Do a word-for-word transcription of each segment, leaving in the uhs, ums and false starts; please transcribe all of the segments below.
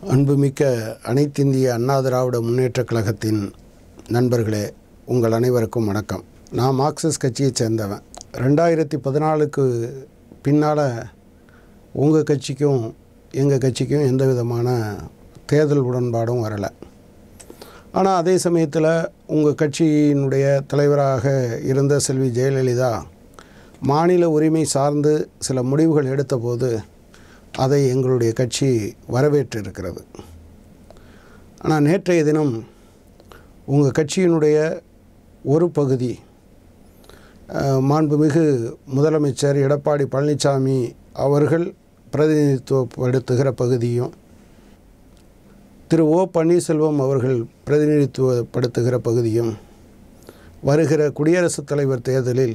அன்புமிக்க அனைத்திந்திய அண்ணா திராவிட முன்னேற்றக் கழகத்தின் நண்பர்களே, உங்கள் அனைவருக்கும் வணக்கம். நான் மார்க்சிஸ்ட் கட்சியை சேர்ந்தவன். ரெண்டாயிரத்தி பதினாலுக்கு பின்னால் உங்கள் கட்சிக்கும் எங்கள் கட்சிக்கும் எந்த விதமான தேர்தல் உடன்பாடும் வரலை. ஆனால் அதே சமயத்தில் உங்கள் கட்சியினுடைய தலைவராக இருந்த செல்வி ஜெயலலிதா மாநில உரிமை சார்ந்து சில முடிவுகள் எடுத்தபோது அதை எங்களுடைய கட்சி வரவேற்றிருக்கிறது. ஆனால் நேற்றைய தினம் உங்கள் கட்சியினுடைய ஒரு பகுதி மாண்புமிகு முதலமைச்சர் எடப்பாடி பழனிசாமி அவர்கள் பிரதிநிதித்துவப்படுத்துகிற பகுதியும் திரு ஓ பன்னீர்செல்வம் அவர்கள் பிரதிநிதித்துவப்படுத்துகிற பகுதியும் வருகிற குடியரசுத் தலைவர் தேர்தலில்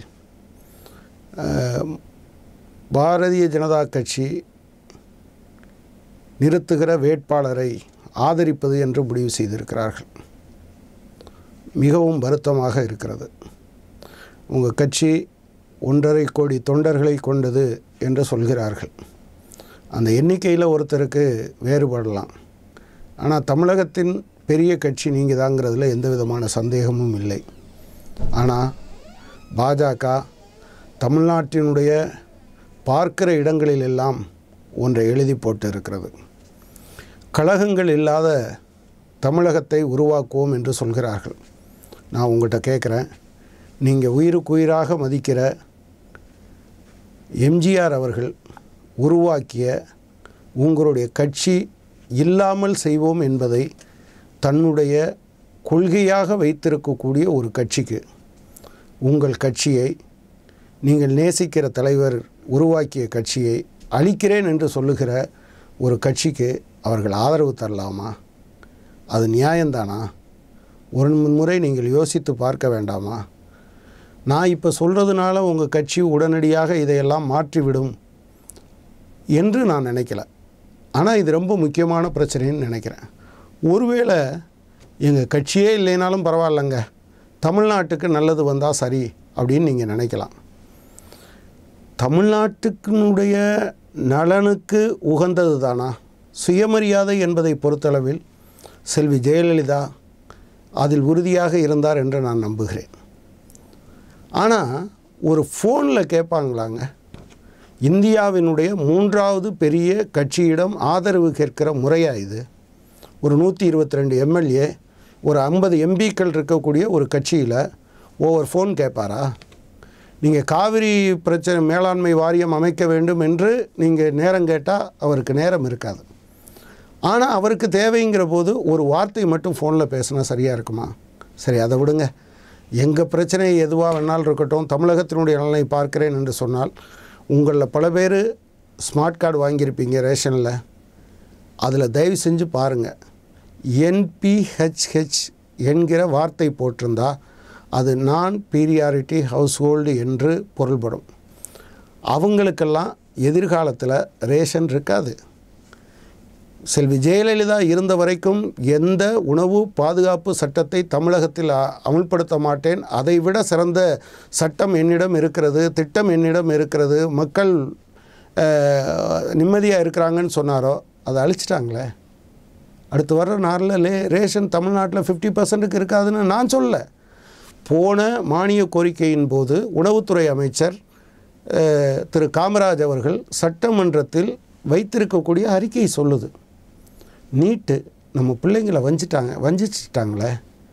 பாரதிய ஜனதா கட்சி நிறுத்துகிற வேட்பாளரை ஆதரிப்பது என்று முடிவு செய்திருக்கிறார்கள். மிகவும் வருத்தமாக இருக்கிறது. உங்கள் கட்சி ஒன்றரை கோடி தொண்டர்களை கொண்டது என்று சொல்கிறார்கள். அந்த எண்ணிக்கையில் ஒருத்தருக்கு வேறுபடலாம். ஆனால் தமிழகத்தின் பெரிய கட்சி நீங்கள் தாங்கிறதுல எந்த விதமான சந்தேகமும் இல்லை. ஆனால் பாஜக தமிழ்நாட்டினுடைய பார்க்கிற இடங்களிலெல்லாம் ஒன்றை எழுதி போட்டு இருக்கிறது. கழகங்கள் இல்லாத தமிழகத்தை உருவாக்குவோம் என்று சொல்கிறார்கள். நான் உங்கள்கிட்ட கேட்குறேன், நீங்கள் உயிருக்கு உயிராக மதிக்கிற எம்ஜிஆர் அவர்கள் உருவாக்கிய உங்களுடைய கட்சி இல்லாமல் செய்வோம் என்பதை தன்னுடைய கொள்கையாக வைத்திருக்கக்கூடிய ஒரு கட்சிக்கு, உங்கள் கட்சியை, நீங்கள் நேசிக்கிற தலைவர் உருவாக்கிய கட்சியை அழிக்கிறேன் என்று சொல்லுகிற ஒரு கட்சிக்கு அவர்கள் ஆதரவு தரலாமா? அது நியாயம்தானா? ஒரு முறை நீங்கள் யோசித்து பார்க்க வேண்டாமா? நான் இப்போ சொல்கிறதுனால உங்கள் கட்சி உடனடியாக இதையெல்லாம் மாற்றிவிடும் என்று நான் நினைக்கல. ஆனால் இது ரொம்ப முக்கியமான பிரச்சனைன்னு நினைக்கிறேன். ஒருவேளை எங்கள் கட்சியே இல்லைனாலும் பரவாயில்லைங்க, தமிழ்நாட்டுக்கு நல்லது வந்தால் சரி அப்படின்னு நீங்கள் நினைக்கலாம். தமிழ்நாட்டுக்குனுடைய நலனுக்கு உகந்தது தானா? சுயமரியாதை என்பதை பொறுத்தளவில் செல்வி ஜெயலலிதா அதில் உறுதியாக இருந்தார் என்று நான் நம்புகிறேன். ஆனால் ஒரு ஃபோனில் கேட்பாங்களாங்க, இந்தியாவினுடைய மூன்றாவது பெரிய கட்சியிடம் ஆதரவு கேட்கிற முறையாக இது? ஒரு நூற்றி இருபத்தி ரெண்டு எம்எல்ஏ ஒரு ஐம்பது எம்பிக்கள் இருக்கக்கூடிய ஒரு கட்சியில் ஒவ்வொரு ஃபோன் கேட்பாரா? நீங்கள் காவிரி பிரச்சனை மேலாண்மை வாரியம் அமைக்க வேண்டும் என்று நீங்கள் நேரம் கேட்டால் அவருக்கு நேரம் இருக்காது. ஆனால் அவருக்கு தேவைங்கிற போது ஒரு வார்த்தை மட்டும் ஃபோனில் பேசினா சரியாக இருக்குமா? சரி, அதை விடுங்க. எங்கள் பிரச்சனை எதுவாக வேணாலும் இருக்கட்டும், தமிழகத்தினுடைய நலனை பார்க்கிறேன் என்று சொன்னால், உங்களில் பல பேர் ஸ்மார்ட் கார்டு வாங்கியிருப்பீங்க ரேஷனில். அதில் தயவு செஞ்சு பாருங்கள், என்பிஹெச்ஹெச் என்கிற வார்த்தை போட்டிருந்தா அது நான் பீரியாரிட்டி ஹவுஸ்ஹோல்டு என்று பொருள்படும். அவங்களுக்கெல்லாம் எதிர்காலத்தில் ரேஷன் இருக்காது. செல்வி ஜெயலலிதா இருந்த வரைக்கும் எந்த உணவு பாதுகாப்பு சட்டத்தை தமிழகத்தில் அமல்படுத்த மாட்டேன், அதைவிட சிறந்த சட்டம் என்னிடம் இருக்கிறது, திட்டம் என்னிடம் இருக்கிறது, மக்கள் நிம்மதியாக இருக்கிறாங்கன்னு சொன்னாரோ அதை அழிச்சிட்டாங்களே. அடுத்து வர்ற நாளில் ரேஷன் தமிழ்நாட்டில் ஃபிஃப்டி பர்சன்ட்டுக்கு இருக்காதுன்னு நான் சொல்லலை. போன மானிய கோரிக்கையின் போது உணவுத்துறை அமைச்சர் திரு காமராஜ் அவர்கள் சட்டமன்றத்தில் வைத்திருக்கக்கூடிய அறிக்கை சொல்லுது, நீட்டு நம்ம பிள்ளைங்களை வஞ்சிட்டாங்க வஞ்சிச்சிட்டாங்களே.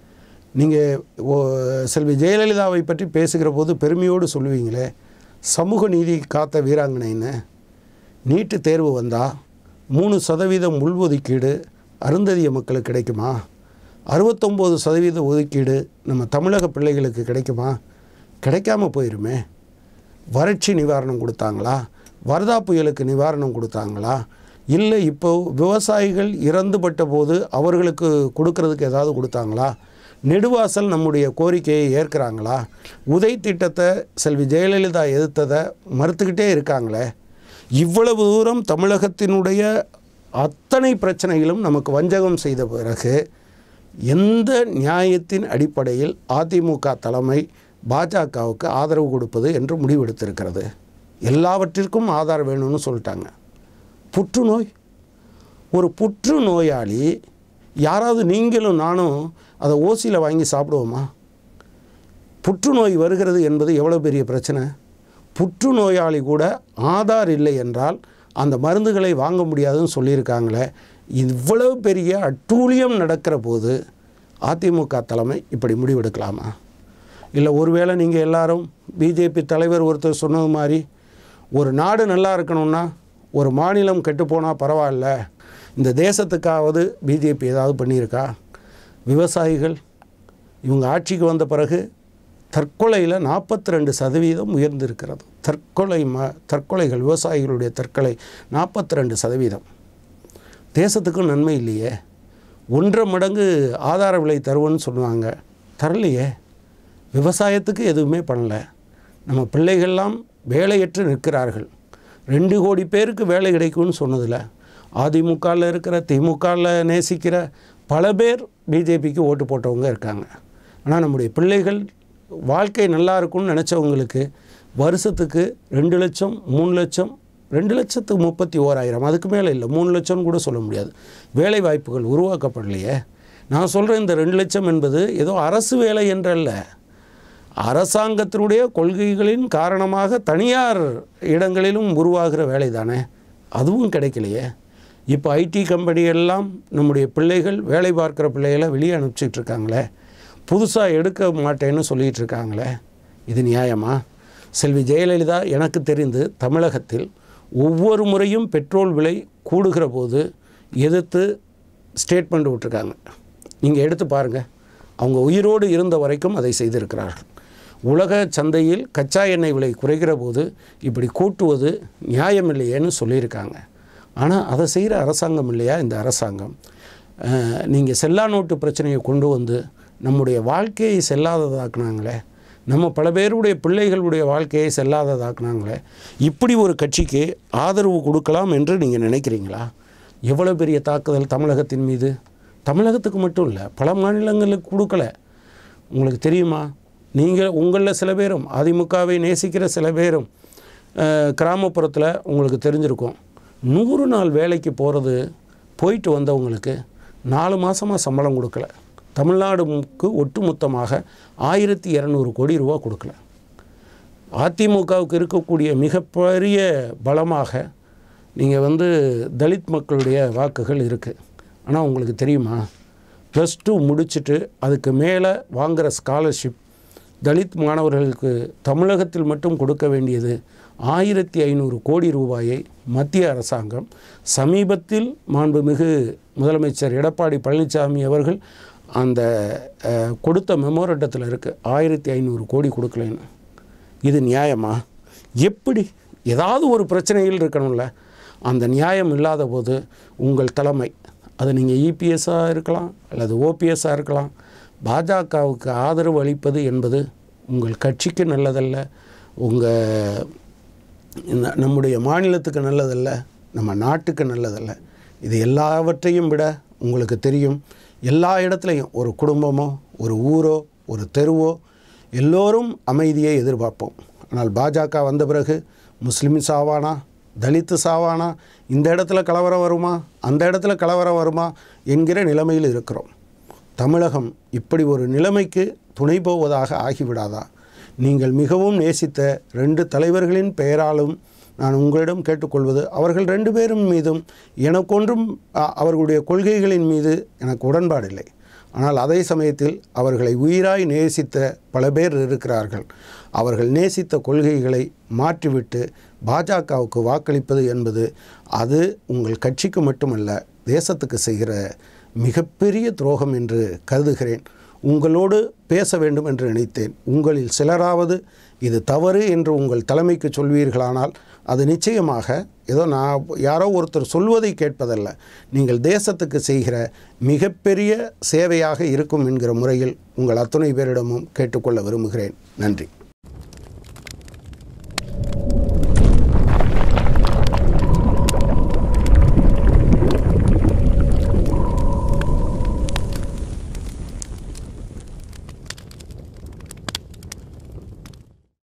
நீங்கள் செல்வி ஜெயலலிதாவை பற்றி பேசுகிற போது பெருமையோடு சொல்லுவீங்களே, சமூக நீதி காத்த வீராங்கனைன்னு. நீட்டு தேர்வு வந்தால் மூணு சதவீதம் உள்ஒதுக்கீடு அருந்ததிய மக்களுக்கு கிடைக்குமா? அறுபத்தொம்போது சதவீத ஒதுக்கீடு நம்ம தமிழக பிள்ளைகளுக்கு கிடைக்குமா? கிடைக்காம போயிருமே. வறட்சி நிவாரணம் கொடுத்தாங்களா? வர்தா புயலுக்கு நிவாரணம் கொடுத்தாங்களா? இல்லை இப்போ விவசாயிகள் இறந்துபட்ட போது அவர்களுக்கு கொடுக்கறதுக்கு ஏதாவது கொடுத்தாங்களா? நெடுவாசல் நம்முடைய கோரிக்கையை ஏற்கிறாங்களா? உதய் திட்டத்தை செல்வி ஜெயலலிதா எதிர்த்ததை மறுத்துக்கிட்டே இருக்காங்களே. இவ்வளவு தூரம் தமிழகத்தினுடைய அத்தனை பிரச்சனைகளும் நமக்கு வஞ்சகம் செய்த பிறகு எந்த நியாயத்தின் அடிப்படையில் அதிமுக தலைமை பாஜகவுக்கு ஆதரவு கொடுப்பது என்று முடிவெடுத்திருக்கிறது? எல்லாவற்றிற்கும் ஆதாரம் வேணும்னு சொல்லிட்டாங்க. புற்றுநோய் ஒரு புற்று நோயாளி யாராவது நீங்களும் நானும் அதை ஓசியில் வாங்கி சாப்பிடுவோமா? புற்றுநோய் வருகிறது என்பது எவ்வளோ பெரிய பிரச்சனை. புற்றுநோயாளி கூட ஆதார் இல்லை என்றால் அந்த மருந்துகளை வாங்க முடியாதுன்னு சொல்லியிருக்காங்களே. இவ்வளவு பெரிய அட்டூழியம் நடக்கிற போது அதிமுக தலைமை இப்படி முடிவெடுக்கலாமா? இல்லை ஒருவேளை நீங்கள் எல்லாரும் பிஜேபி தலைவர் ஒருத்தர் சொன்னது மாதிரி ஒரு நாடு நல்லா இருக்கணும்னா ஒரு மாநிலம் கெட்டுப்போனால் பரவாயில்ல, இந்த தேசத்துக்காவது பிஜேபி ஏதாவது பண்ணியிருக்கா? விவசாயிகள் இவங்க ஆட்சிக்கு வந்த பிறகு தற்கொலையில் நாற்பத்தி ரெண்டு சதவீதம் உயர்ந்திருக்கிறது. தற்கொலை ம தற்கொலைகள் விவசாயிகளுடைய தற்கொலை நாற்பத்தி ரெண்டு சதவீதம். தேசத்துக்கும் நன்மை இல்லையே. ஒன்றரை மடங்கு ஆதார விலை தருவோன்னு சொன்னாங்க, தரலையே. விவசாயத்துக்கு எதுவுமே பண்ணலை. நம்ம பிள்ளைகள்லாம் வேலையற்று நிற்கிறார்கள். ரெண்டு கோடி பேருக்கு வேலை கிடைக்கும்னு சொன்னதில்ல. அதிமுகவில் இருக்கிற திமுகவில் நேசிக்கிற பல பேர் பிஜேபிக்கு ஓட்டு போட்டவங்க இருக்காங்க. ஆனால் நம்முடைய பிள்ளைகள் வாழ்க்கை நல்லா இருக்கும்னு நினச்சவங்களுக்கு வருஷத்துக்கு ரெண்டு லட்சம் மூணு லட்சம் ரெண்டு லட்சத்துக்கு முப்பத்தி ஓராயிரம் அதுக்கு மேலே இல்லை, மூணு லட்சம்னு கூட சொல்ல முடியாது, வேலை வாய்ப்புகள் உருவாக்கப்படலையே. நான் சொல்கிறேன், இந்த ரெண்டு லட்சம் என்பது ஏதோ அரசு வேலை என்றல்ல, அரசாங்கத்தினுடைய கொள்கைகளின் காரணமாக தனியார் இடங்களிலும் உருவாகிற வேலை தானே. அதுவும் கிடைக்கலையே. இப்போ ஐடி கம்பெனி எல்லாம் நம்முடைய பிள்ளைகள் வேலை பார்க்குற பிள்ளைகளை வெளியே அனுப்பிச்சிட்டு இருக்காங்களே, புதுசாக எடுக்க மாட்டேன்னு சொல்லிகிட்டு இருக்காங்களே. இது நியாயமா? செல்வி ஜெயலலிதா எனக்கு தெரிந்து தமிழகத்தில் ஒவ்வொரு முறையும் பெட்ரோல் விலை கூடுகிற போது எதிர்த்து ஸ்டேட்மெண்ட் விட்டுருக்காங்க. நீங்கள் எடுத்து பாருங்கள், அவங்க உயிரோடு இருந்த வரைக்கும் அதை செய்திருக்கிறார்கள். உலக சந்தையில் கச்சா எண்ணெய் விலை குறைகிற போது இப்படி கூட்டுவது நியாயமில்லையேன்னு சொல்லியிருக்காங்க. ஆனால் அதை செய்கிற அரசாங்கம் இல்லையா இந்த அரசாங்கம்? நீங்கள் செல்லா நோட்டு பிரச்சனையை கொண்டு வந்து நம்முடைய வாழ்க்கையை செல்லாததாக்குனாங்களே, நம்ம பல பேருடைய பிள்ளைகளுடைய வாழ்க்கையை செல்லாததாக்குனாங்களே. இப்படி ஒரு கட்சிக்கு ஆதரவு கொடுக்கலாம் என்று நீங்கள் நினைக்கிறீங்களா? எவ்வளோ பெரிய தாக்குதல் தமிழகத்தின் மீது. தமிழகத்துக்கு மட்டும் இல்லை, பல மாநிலங்களுக்கு கொடுக்கல. உங்களுக்கு தெரியுமா? நீங்கள் உங்களில் சில பேரும் அதிமுகவை நேசிக்கிற சில பேரும் கிராமப்புறத்தில் உங்களுக்கு தெரிஞ்சிருக்கும், நூறு நாள் வேலைக்கு போகிறது போயிட்டு வந்தவங்களுக்கு நாலு மாதமாக சம்பளம் கொடுக்கல. தமிழ்நாடுக்கு ஒட்டுமொத்தமாக ஆயிரத்தி இரநூறு கோடி ரூபா கொடுக்கல. அதிமுகவுக்கு இருக்கக்கூடிய மிகப்பெரிய பலமாக நீங்கள் வந்து தலித் மக்களுடைய வாக்குகள் இருக்குது. ஆனால் உங்களுக்கு தெரியுமா, ப்ளஸ் டூ முடிச்சுட்டு அதுக்கு மேலே வாங்குகிற ஸ்காலர்ஷிப் தலித் மாணவர்களுக்கு தமிழகத்தில் மட்டும் கொடுக்க வேண்டியது ஆயிரத்தி ஐநூறு கோடி ரூபாயை மத்திய அரசாங்கம் சமீபத்தில் மாண்புமிகு முதலமைச்சர் எடப்பாடி பழனிசாமி அவர்கள் அந்த கொடுத்த மெமோரண்டத்தில் இருக்குது, ஆயிரத்தி ஐநூறு கோடி கொடுக்கலன்னு. இது நியாயமா? எப்படி? ஏதாவது ஒரு பிரச்சனைகள் இருக்கணும்ல. அந்த நியாயம் இல்லாத போது உங்கள் தலைமை, அது நீங்கள் இபிஎஸ்ஸாக இருக்கலாம் அல்லது ஓபிஎஸ்ஸாக இருக்கலாம், பாஜகவுக்கு ஆதரவு அளிப்பது என்பது உங்கள் கட்சிக்கு நல்லதல்ல, உங்கள் நம்முடைய மாநிலத்துக்கு நல்லதல்ல, நம்ம நாட்டுக்கு நல்லதல்ல. இது எல்லாவற்றையும் விட உங்களுக்கு தெரியும், எல்லா இடத்துலையும் ஒரு குடும்பமோ ஒரு ஊரோ ஒரு தெருவோ எல்லோரும் அமைதியை எதிர்பார்ப்போம். ஆனால் பாஜக வந்த பிறகு முஸ்லீம் சாவானா, தலித்து சாவானா, இந்த இடத்துல கலவரம் வருமா, அந்த இடத்துல கலவரம் வருமா என்கிற நிலைமையில் இருக்கிறோம். தமிழகம் இப்படி ஒரு நிலைமைக்கு துணை போவதாக ஆகிவிடாதா? நீங்கள் மிகவும் நேசித்த ரெண்டு தலைவர்களின் பெயராலும் நான் உங்களிடம் கேட்டுக்கொள்வது, அவர்கள் ரெண்டு பேரும் மீதும் எனக்கொன்றும் அவர்களுடைய கொள்கைகளின் மீது எனக்கு உடன்பாடில்லை. ஆனால் அதே சமயத்தில் அவர்களை உயிராய் நேசித்த பல பேர் இருக்கிறார்கள். அவர்கள் நேசித்த கொள்கைகளை மாற்றிவிட்டு பாஜகவுக்கு வாக்களிப்பது என்பது அது உங்கள் கட்சிக்கு மட்டுமல்ல, தேசத்துக்கு செய்கிற மிகப்பெரிய துரோகம் என்று கருதுகிறேன். உங்களோடு பேச வேண்டும் என்று நினைத்தேன். உங்களில் சிலராவது இது தவறு என்று உங்கள் தலைமைக்கு சொல்வீர்களானால் அது நிச்சயமாக ஏதோ நான் யாரோ ஒருத்தர் சொல்வதை கேட்பதல்ல, நீங்கள் தேசத்துக்கு செய்கிற மிகப்பெரிய சேவையாக இருக்கும் என்கிற முறையில் உங்கள் அத்தனை பேரிடமும் கேட்டுக்கொள்ள விரும்புகிறேன். நன்றி.